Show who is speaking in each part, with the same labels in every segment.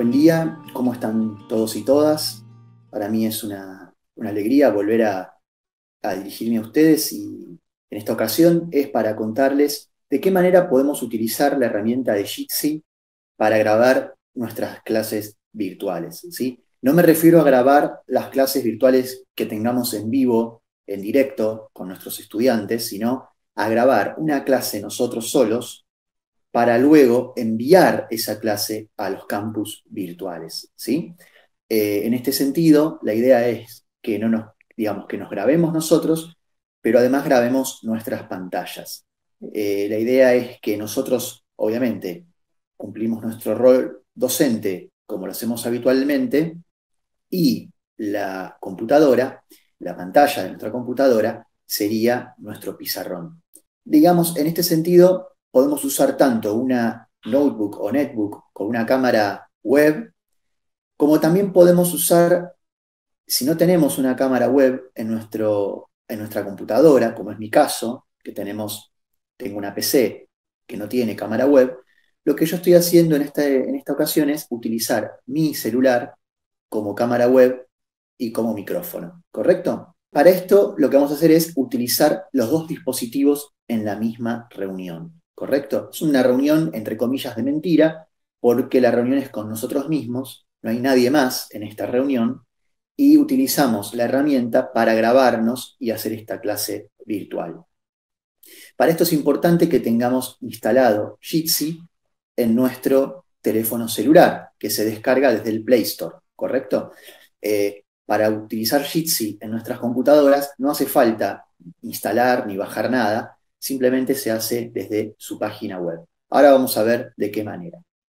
Speaker 1: Buen día, ¿cómo están todos y todas? Para mí es una alegría volver a dirigirme a ustedes y en esta ocasión es para contarles de qué manera podemos utilizar la herramienta de Jitsi para grabar nuestras clases virtuales, ¿sí? No me refiero a grabar las clases virtuales que tengamos en vivo, en directo, con nuestros estudiantes, sino a grabar una clase nosotros solos para luego enviar esa clase a los campus virtuales, ¿sí? En este sentido, la idea es que no nos, digamos, que nos grabemos nosotros, pero además grabemos nuestras pantallas. La idea es que nosotros, obviamente, cumplimos nuestro rol docente como lo hacemos habitualmente, y la computadora, la pantalla de nuestra computadora, sería nuestro pizarrón. Digamos, en este sentido, podemos usar tanto una notebook o netbook con una cámara web, como también podemos usar, si no tenemos una cámara web en nuestra computadora, como es mi caso, que tengo una PC que no tiene cámara web, lo que yo estoy haciendo en esta ocasión es utilizar mi celular como cámara web y como micrófono, ¿correcto? Para esto lo que vamos a hacer es utilizar los dos dispositivos en la misma reunión, ¿correcto? Es una reunión entre comillas de mentira, porque la reunión es con nosotros mismos, no hay nadie más en esta reunión, y utilizamos la herramienta para grabarnos y hacer esta clase virtual. Para esto es importante que tengamos instalado Jitsi en nuestro teléfono celular, que se descarga desde el Play Store, ¿correcto? Para utilizar Jitsi en nuestras computadoras no hace falta instalar ni bajar nada, simplemente se hace desde su página web. Ahora vamos a ver de qué manera.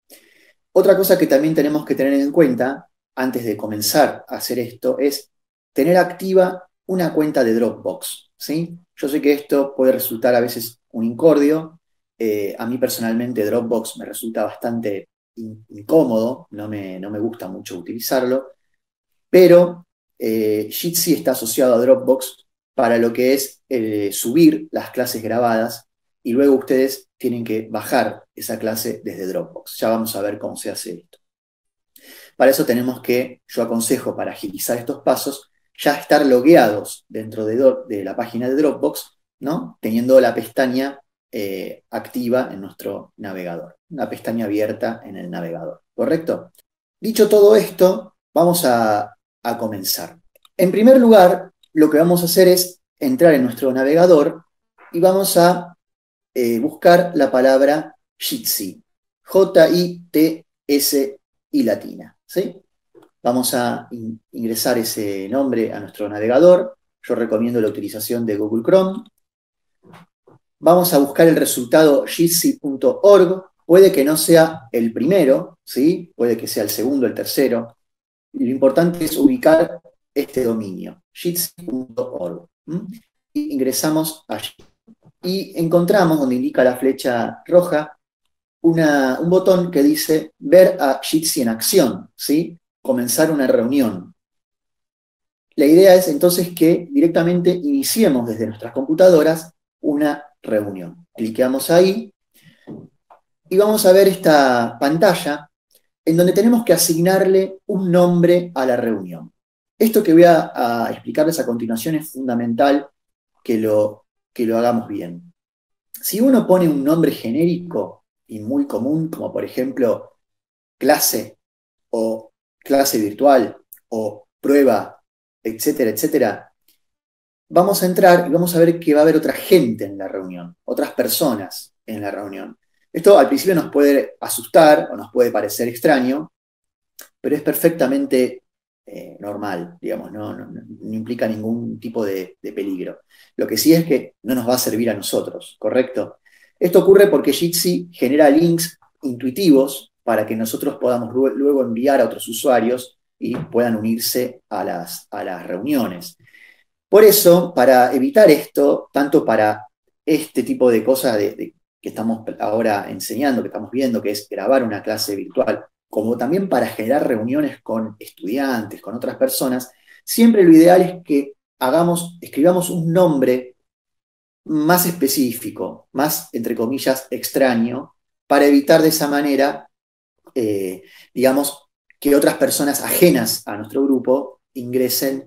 Speaker 1: Otra cosa que también tenemos que tener en cuenta antes de comenzar a hacer esto es tener activa una cuenta de Dropbox, ¿sí? Yo sé que esto puede resultar a veces un incordio. A mí personalmente Dropbox me resulta bastante incómodo, no me gusta mucho utilizarlo, pero Jitsi está asociado a Dropbox para lo que es subir las clases grabadas y luego ustedes tienen que bajar esa clase desde Dropbox. Ya vamos a ver cómo se hace esto. Para eso tenemos que, yo aconsejo para agilizar estos pasos, ya estar logueados dentro de la página de Dropbox, ¿no? Teniendo la pestaña activa en nuestro navegador, una pestaña abierta en el navegador, ¿correcto? Dicho todo esto, vamos a comenzar. En primer lugar, lo que vamos a hacer es entrar en nuestro navegador y vamos a buscar la palabra Jitsi, J-I-T-S-I latina, ¿sí? Vamos a ingresar ese nombre a nuestro navegador. Yo recomiendo la utilización de Google Chrome. Vamos a buscar el resultado jitsi.org. Puede que no sea el primero, ¿sí? Puede que sea el segundo, el tercero. Lo importante es ubicar este dominio, jitsi.org. Ingresamos allí y encontramos, donde indica la flecha roja, un botón que dice ver a Jitsi en acción, ¿sí? Comenzar una reunión. La idea es entonces que directamente iniciemos desde nuestras computadoras una reunión. Cliqueamos ahí y vamos a ver esta pantalla en donde tenemos que asignarle un nombre a la reunión. Esto que voy a explicarles a continuación es fundamental que lo hagamos bien. Si uno pone un nombre genérico y muy común, como por ejemplo clase o clase virtual o prueba, etcétera, etcétera, vamos a entrar y vamos a ver que va a haber otra gente en la reunión, otras personas en la reunión. Esto al principio nos puede asustar o nos puede parecer extraño, pero es perfectamente normal, digamos, no implica ningún tipo de peligro. Lo que sí es que no nos va a servir a nosotros, ¿correcto? Esto ocurre porque Jitsi genera links intuitivos para que nosotros podamos luego enviar a otros usuarios y puedan unirse a las reuniones. Por eso, para evitar esto, tanto para este tipo de cosas que estamos ahora enseñando, que estamos viendo, que es grabar una clase virtual, como también para generar reuniones con estudiantes, con otras personas, siempre lo ideal es que escribamos un nombre más específico, más, entre comillas, extraño, para evitar de esa manera, digamos, que otras personas ajenas a nuestro grupo ingresen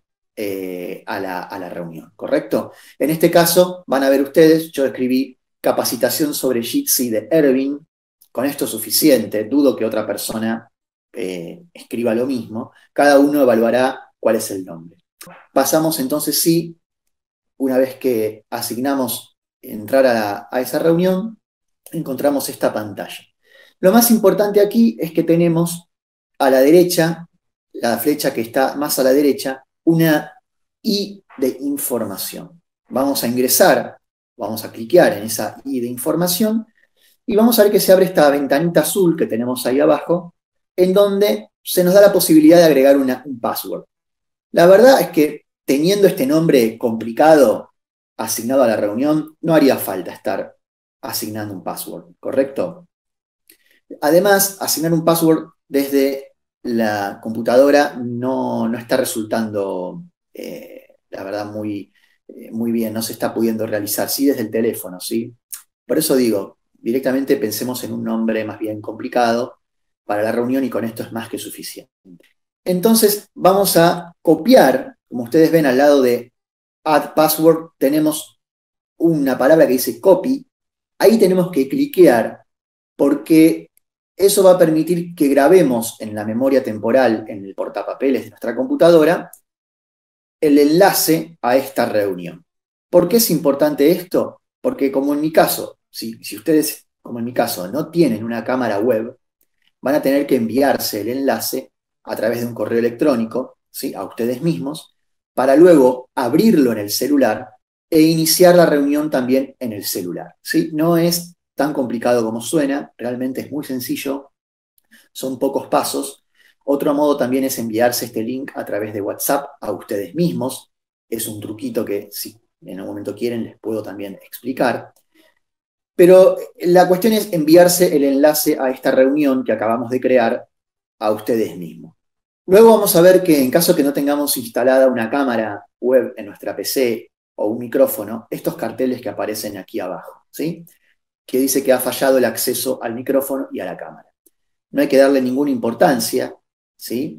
Speaker 1: a la reunión, ¿correcto? En este caso, van a ver ustedes, yo escribí capacitación sobre Jitsi de Ervin, con esto es suficiente, dudo que otra persona escriba lo mismo, cada uno evaluará cuál es el nombre. Pasamos entonces, sí, una vez que asignamos entrar a esa reunión, encontramos esta pantalla. Lo más importante aquí es que tenemos a la derecha, la flecha que está más a la derecha, una I de información. Vamos a ingresar, vamos a cliquear en esa I de información y vamos a ver que se abre esta ventanita azul que tenemos ahí abajo, en donde se nos da la posibilidad de agregar un password. La verdad es que teniendo este nombre complicado asignado a la reunión, no haría falta estar asignando un password, ¿correcto? Además, asignar un password desde la computadora no está resultando, la verdad, muy bien, no se está pudiendo realizar, sí desde el teléfono, ¿sí? Por eso digo, directamente pensemos en un nombre más bien complicado para la reunión y con esto es más que suficiente. Entonces vamos a copiar, como ustedes ven al lado de Add Password, tenemos una palabra que dice Copy, ahí tenemos que cliquear porque eso va a permitir que grabemos en la memoria temporal, en el portapapeles de nuestra computadora, el enlace a esta reunión. ¿Por qué es importante esto? Porque como en mi caso, si ustedes, como en mi caso, no tienen una cámara web, van a tener que enviarse el enlace a través de un correo electrónico, ¿sí?, a ustedes mismos, para luego abrirlo en el celular e iniciar la reunión también en el celular, ¿sí? No es tan complicado como suena, realmente es muy sencillo, son pocos pasos. Otro modo también es enviarse este link a través de WhatsApp a ustedes mismos. Es un truquito que si en algún momento quieren les puedo también explicar. Pero la cuestión es enviarse el enlace a esta reunión que acabamos de crear a ustedes mismos. Luego vamos a ver que en caso que no tengamos instalada una cámara web en nuestra PC o un micrófono, estos carteles que aparecen aquí abajo, ¿sí?, que dice que ha fallado el acceso al micrófono y a la cámara. No hay que darle ninguna importancia, ¿sí?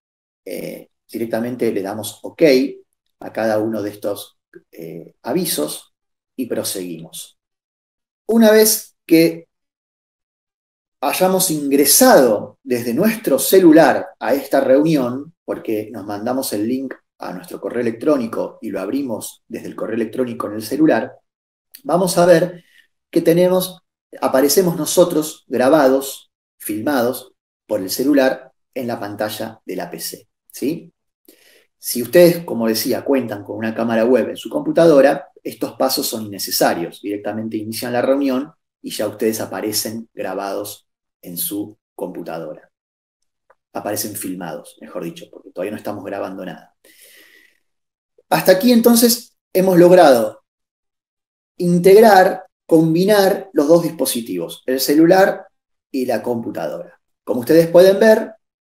Speaker 1: Directamente le damos OK a cada uno de estos avisos y proseguimos. Una vez que hayamos ingresado desde nuestro celular a esta reunión, porque nos mandamos el link a nuestro correo electrónico y lo abrimos desde el correo electrónico en el celular, vamos a ver que aparecemos nosotros grabados, filmados por el celular en la pantalla de la PC, ¿sí? Si ustedes, como decía, cuentan con una cámara web en su computadora, estos pasos son innecesarios. Directamente inician la reunión y ya ustedes aparecen grabados en su computadora. Aparecen filmados, mejor dicho, porque todavía no estamos grabando nada. Hasta aquí entonces hemos logrado integrar, combinar los dos dispositivos, el celular y la computadora. Como ustedes pueden ver,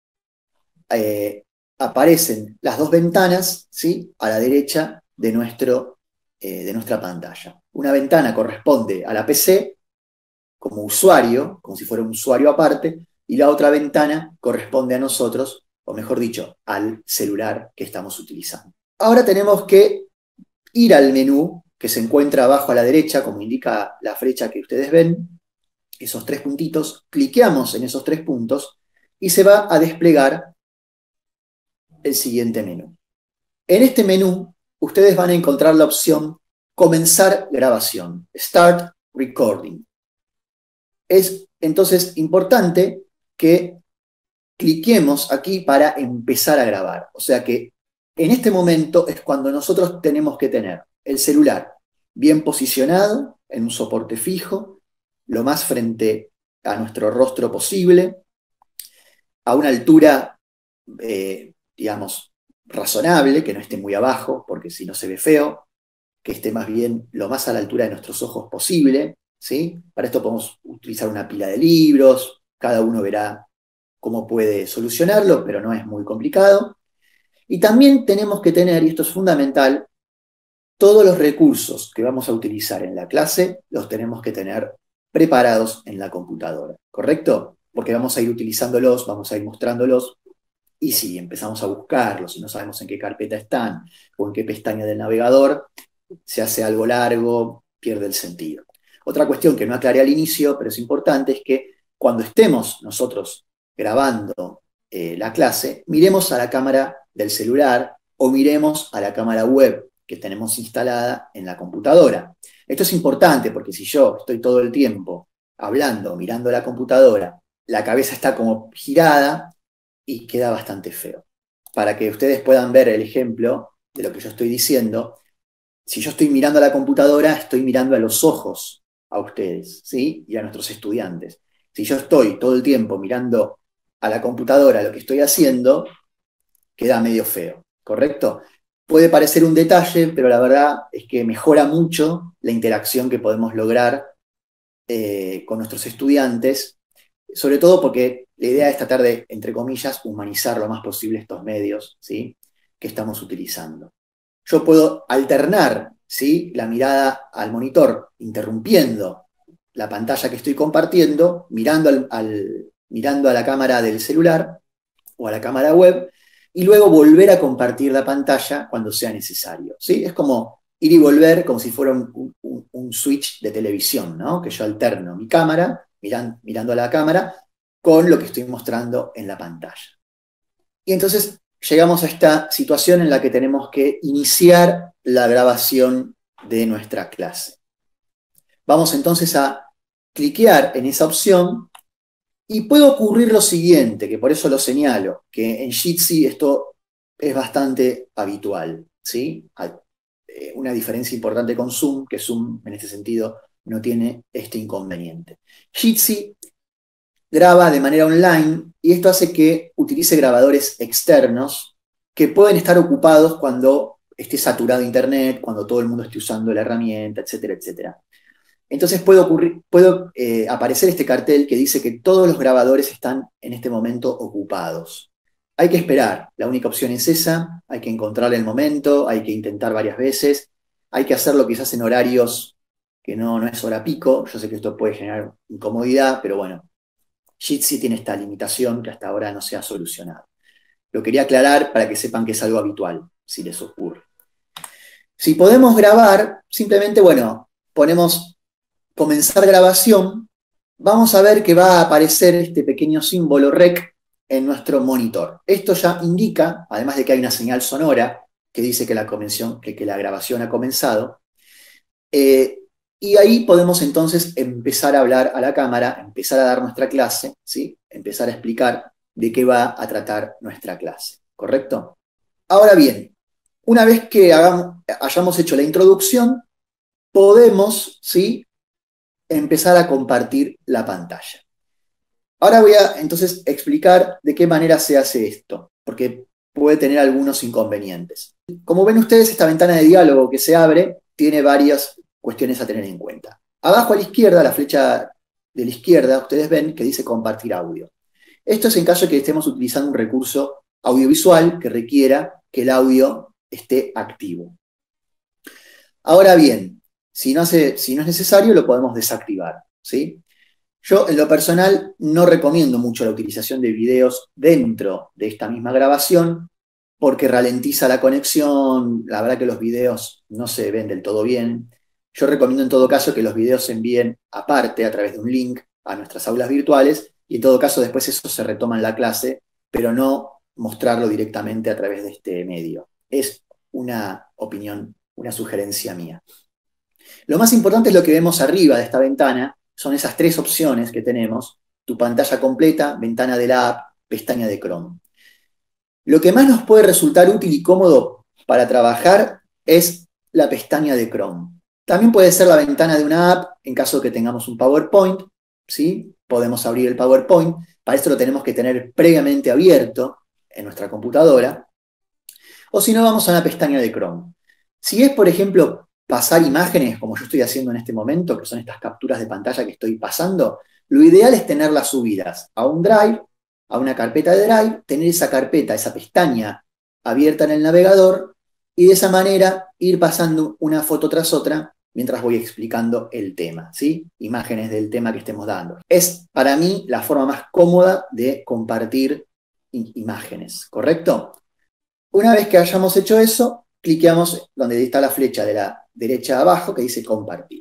Speaker 1: aparecen las dos ventanas, ¿sí?, a la derecha de nuestra pantalla. Una ventana corresponde a la PC como usuario, como si fuera un usuario aparte, y la otra ventana corresponde a nosotros, o mejor dicho, al celular que estamos utilizando. Ahora tenemos que ir al menú que se encuentra abajo a la derecha, como indica la flecha que ustedes ven, esos tres puntitos, cliqueamos en esos tres puntos y se va a desplegar el siguiente menú. En este menú, ustedes van a encontrar la opción Comenzar grabación, Start Recording. Es entonces importante que cliquemos aquí para empezar a grabar. O sea que en este momento es cuando nosotros tenemos que tener el celular bien posicionado en un soporte fijo, lo más frente a nuestro rostro posible, a una altura, digamos, razonable, que no esté muy abajo, porque si no se ve feo, que esté más bien lo más a la altura de nuestros ojos posible, ¿sí? Para esto podemos utilizar una pila de libros, cada uno verá cómo puede solucionarlo, pero no es muy complicado. Y también tenemos que tener, y esto es fundamental, todos los recursos que vamos a utilizar en la clase los tenemos que tener preparados en la computadora, ¿correcto? Porque vamos a ir utilizándolos, vamos a ir mostrándolos Y si empezamos a buscarlos y no sabemos en qué carpeta están o en qué pestaña del navegador, se hace algo largo, pierde el sentido. Otra cuestión que no aclaré al inicio, pero es importante, es que cuando estemos nosotros grabando la clase, miremos a la cámara del celular o miremos a la cámara web que tenemos instalada en la computadora. Esto es importante porque si yo estoy todo el tiempo hablando, mirando la computadora, la cabeza está como girada y queda bastante feo. Para que ustedes puedan ver el ejemplo de lo que yo estoy diciendo, si yo estoy mirando a la computadora, estoy mirando a los ojos a ustedes, ¿sí? Y a nuestros estudiantes. Si yo estoy todo el tiempo mirando a la computadora lo que estoy haciendo, queda medio feo, ¿correcto? Puede parecer un detalle, pero la verdad es que mejora mucho la interacción que podemos lograr con nuestros estudiantes, sobre todo porque la idea es tratar de, entre comillas, humanizar lo más posible estos medios, ¿sí? Que estamos utilizando. Yo puedo alternar, ¿sí? La mirada al monitor, interrumpiendo la pantalla que estoy compartiendo, mirando a la cámara del celular o a la cámara web, y luego volver a compartir la pantalla cuando sea necesario, ¿sí? Es como ir y volver, como si fuera un switch de televisión, ¿no? Que yo alterno mi cámara, mirando a la cámara, con lo que estoy mostrando en la pantalla. Y entonces llegamos a esta situación en la que tenemos que iniciar la grabación de nuestra clase. Vamos entonces a cliquear en esa opción y puede ocurrir lo siguiente, que por eso lo señalo, que en Jitsi esto es bastante habitual, ¿sí? Hay una diferencia importante con Zoom, que Zoom en este sentido no tiene este inconveniente. Jitsi graba de manera online y esto hace que utilice grabadores externos que pueden estar ocupados cuando esté saturado internet, cuando todo el mundo esté usando la herramienta, etcétera, etcétera. Entonces puede aparecer este cartel que dice que todos los grabadores están en este momento ocupados. Hay que esperar, la única opción es esa, hay que encontrar el momento, hay que intentar varias veces, hay que hacerlo quizás en horarios que no es hora pico, yo sé que esto puede generar incomodidad, pero bueno, Jitsi tiene esta limitación que hasta ahora no se ha solucionado. Lo quería aclarar para que sepan que es algo habitual, si les ocurre. Si podemos grabar, simplemente, bueno, ponemos comenzar grabación, vamos a ver que va a aparecer este pequeño símbolo REC en nuestro monitor. Esto ya indica, además de que hay una señal sonora que dice que la grabación ha comenzado, y ahí podemos entonces empezar a hablar a la cámara, empezar a dar nuestra clase, ¿sí? Empezar a explicar de qué va a tratar nuestra clase, ¿correcto? Ahora bien, una vez que hayamos hecho la introducción, podemos, ¿sí? Empezar a compartir la pantalla. Ahora voy a entonces explicar de qué manera se hace esto, porque puede tener algunos inconvenientes. Como ven ustedes, esta ventana de diálogo que se abre tiene varias cuestiones a tener en cuenta. Abajo a la izquierda, la flecha de la izquierda, ustedes ven que dice compartir audio. Esto es en caso de que estemos utilizando un recurso audiovisual que requiera que el audio esté activo. Ahora bien, si no es necesario, lo podemos desactivar, ¿sí? Yo, en lo personal, no recomiendo mucho la utilización de videos dentro de esta misma grabación porque ralentiza la conexión, la verdad que los videos no se ven del todo bien. Yo recomiendo en todo caso que los videos se envíen aparte a través de un link a nuestras aulas virtuales y en todo caso después eso se retoma en la clase, pero no mostrarlo directamente a través de este medio. Es una opinión, una sugerencia mía. Lo más importante es lo que vemos arriba de esta ventana, son esas tres opciones que tenemos, tu pantalla completa, ventana de la app, pestaña de Chrome. Lo que más nos puede resultar útil y cómodo para trabajar es la pestaña de Chrome. También puede ser la ventana de una app en caso de que tengamos un PowerPoint, ¿sí? Podemos abrir el PowerPoint, para esto lo tenemos que tener previamente abierto en nuestra computadora, o si no vamos a una pestaña de Chrome. Si es, por ejemplo, pasar imágenes, como yo estoy haciendo en este momento, que son estas capturas de pantalla que estoy pasando, lo ideal es tenerlas subidas a un Drive, a una carpeta de Drive, tener esa carpeta, esa pestaña abierta en el navegador y de esa manera ir pasando una foto tras otra mientras voy explicando el tema, ¿sí? Imágenes del tema que estemos dando. Es para mí la forma más cómoda de compartir imágenes, ¿correcto? Una vez que hayamos hecho eso, cliqueamos donde está la flecha de la derecha abajo que dice compartir.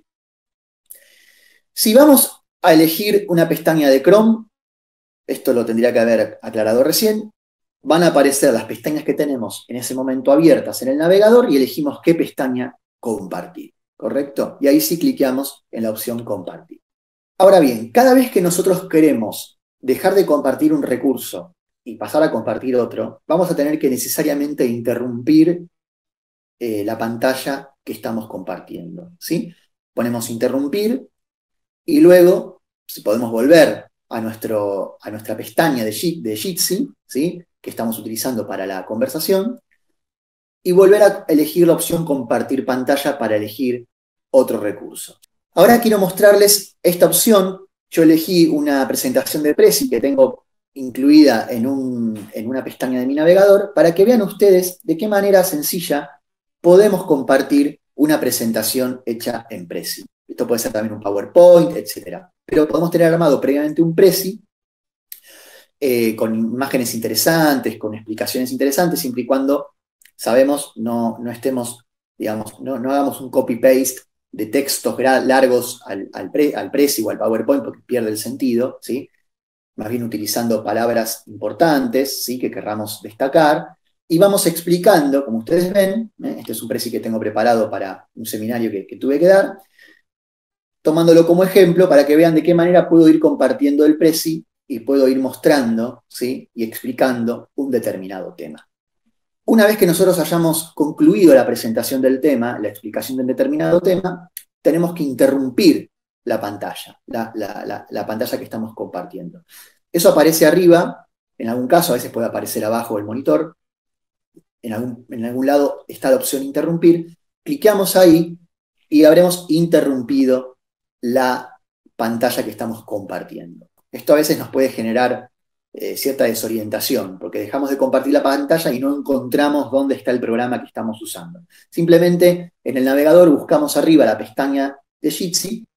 Speaker 1: Si vamos a elegir una pestaña de Chrome, esto lo tendría que haber aclarado recién, van a aparecer las pestañas que tenemos en ese momento abiertas en el navegador y elegimos qué pestaña compartir, ¿correcto? Y ahí sí cliqueamos en la opción compartir. Ahora bien, cada vez que nosotros queremos dejar de compartir un recurso y pasar a compartir otro, vamos a tener que necesariamente interrumpir la pantalla que estamos compartiendo, ¿sí? Ponemos interrumpir y luego si podemos volver a nuestra pestaña de Jitsi, ¿sí? Que estamos utilizando para la conversación, y volver a elegir la opción compartir pantalla para elegir otro recurso. Ahora quiero mostrarles esta opción. Yo elegí una presentación de Prezi que tengo incluida en una pestaña de mi navegador para que vean ustedes de qué manera sencilla podemos compartir una presentación hecha en Prezi. Esto puede ser también un PowerPoint, etc. Pero podemos tener armado previamente un Prezi con imágenes interesantes, con explicaciones interesantes, siempre y cuando sabemos no estemos, digamos, no hagamos un copy-paste de textos largos al Prezi o al PowerPoint porque pierde el sentido, ¿sí? Más bien utilizando palabras importantes, ¿sí? Que querramos destacar, y vamos explicando, como ustedes ven, este es un Prezi que tengo preparado para un seminario que tuve que dar, tomándolo como ejemplo para que vean de qué manera puedo ir compartiendo el Prezi y puedo ir mostrando, ¿sí? Y explicando un determinado tema. Una vez que nosotros hayamos concluido la presentación del tema, la explicación de un determinado tema, tenemos que interrumpir la pantalla, la pantalla que estamos compartiendo. Eso aparece arriba, en algún caso a veces puede aparecer abajo el monitor, en algún lado está la opción interrumpir, cliqueamos ahí y habremos interrumpido la pantalla que estamos compartiendo. Esto a veces nos puede generar cierta desorientación, porque dejamos de compartir la pantalla y no encontramos dónde está el programa que estamos usando. Simplemente en el navegador buscamos arriba la pestaña de Jitsi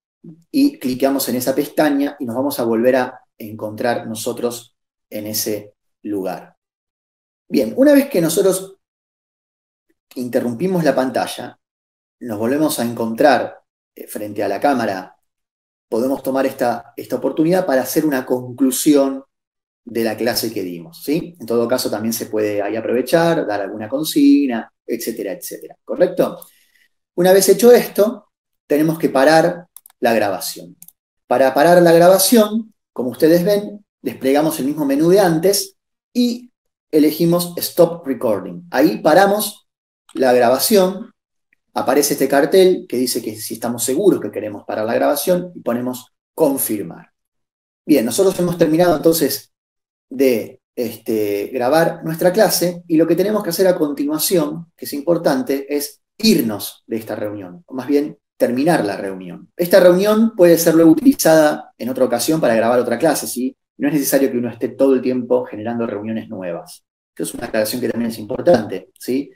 Speaker 1: y cliqueamos en esa pestaña y nos vamos a volver a encontrar nosotros en ese lugar. Bien, una vez que nosotros interrumpimos la pantalla, nos volvemos a encontrar frente a la cámara, podemos tomar esta oportunidad para hacer una conclusión de la clase que dimos, ¿sí? En todo caso también se puede ahí aprovechar, dar alguna consigna, etcétera, etcétera, ¿correcto? Una vez hecho esto, tenemos que parar la grabación. Para parar la grabación, como ustedes ven, desplegamos el mismo menú de antes y elegimos Stop Recording. Ahí paramos la grabación, aparece este cartel que dice que si estamos seguros que queremos parar la grabación y ponemos confirmar. Bien, nosotros hemos terminado entonces de grabar nuestra clase y lo que tenemos que hacer a continuación, que es importante, es irnos de esta reunión, o más bien terminar la reunión. Esta reunión puede ser luego utilizada en otra ocasión para grabar otra clase, ¿sí? No es necesario que uno esté todo el tiempo generando reuniones nuevas. Esto es una aclaración que también es importante, ¿sí?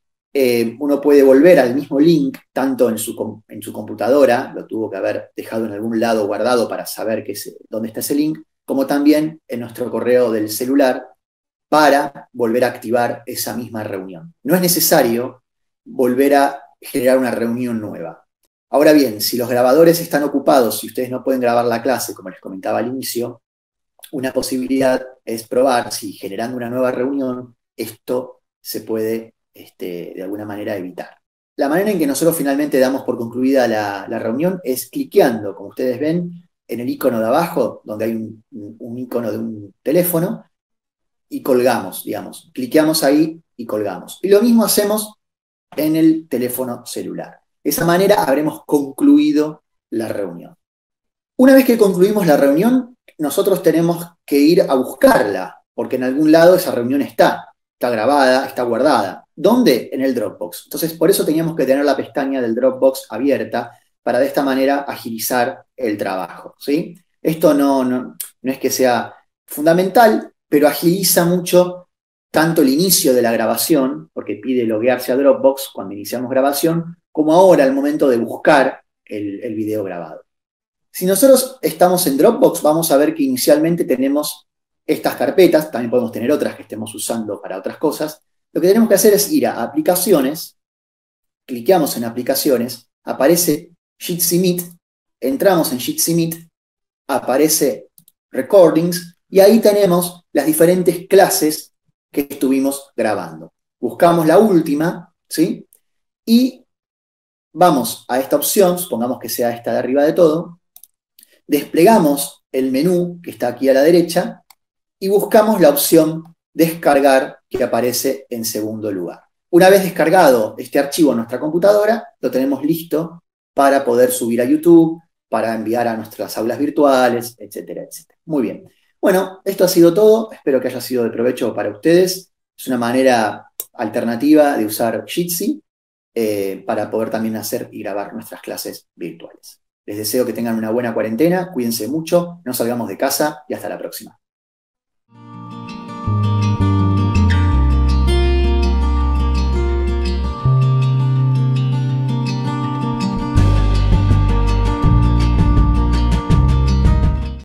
Speaker 1: Uno puede volver al mismo link, tanto en su computadora, lo tuvo que haber dejado en algún lado guardado para saber dónde está ese link, como también en nuestro correo del celular para volver a activar esa misma reunión. No es necesario volver a generar una reunión nueva. Ahora bien, si los grabadores están ocupados y ustedes no pueden grabar la clase, como les comentaba al inicio, una posibilidad es probar si generando una nueva reunión esto se puede de alguna manera evitar. La manera en que nosotros finalmente damos por concluida la reunión es cliqueando, como ustedes ven, en el icono de abajo, donde hay un icono de un teléfono, y colgamos, digamos. Cliqueamos ahí y colgamos. Y lo mismo hacemos en el teléfono celular. De esa manera habremos concluido la reunión. Una vez que concluimos la reunión, nosotros tenemos que ir a buscarla, porque en algún lado esa reunión está grabada, está guardada. ¿Dónde? En el Dropbox. Entonces, por eso teníamos que tener la pestaña del Dropbox abierta, para de esta manera agilizar el trabajo, ¿sí? Esto no es que sea fundamental, pero agiliza mucho tanto el inicio de la grabación, porque pide loguearse a Dropbox cuando iniciamos grabación, como ahora al momento de buscar el video grabado. Si nosotros estamos en Dropbox, vamos a ver que inicialmente tenemos estas carpetas, también podemos tener otras que estemos usando para otras cosas. Lo que tenemos que hacer es ir a aplicaciones, cliqueamos en aplicaciones, aparece Jitsi Meet, entramos en Jitsi Meet, aparece Recordings, y ahí tenemos las diferentes clases que estuvimos grabando. Buscamos la última, ¿sí? Y vamos a esta opción, supongamos que sea esta de arriba de todo, desplegamos el menú que está aquí a la derecha y buscamos la opción descargar que aparece en segundo lugar. Una vez descargado este archivo a nuestra computadora, lo tenemos listo para poder subir a YouTube, para enviar a nuestras aulas virtuales, etcétera, etcétera. Muy bien. Bueno, esto ha sido todo. Espero que haya sido de provecho para ustedes. Es una manera alternativa de usar Jitsi para poder también hacer y grabar nuestras clases virtuales. Les deseo que tengan una buena cuarentena, cuídense mucho, no salgamos de casa y hasta la próxima.